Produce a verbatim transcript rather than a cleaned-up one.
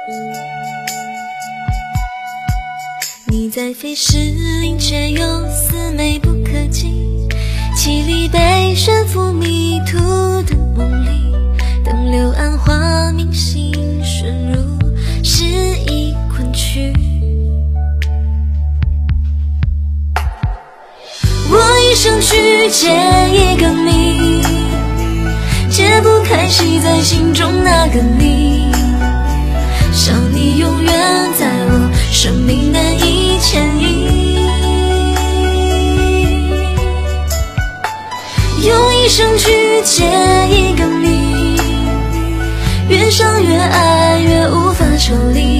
你在飞逝林却又似美不可及，绮丽被悬浮迷途的梦里，等柳暗花明心顺入诗意困去。我一生去解一个谜，解不开系在心中那个你，想你永远在我生命的一牵一，用一生去解一个谜，越想越爱越无法抽离，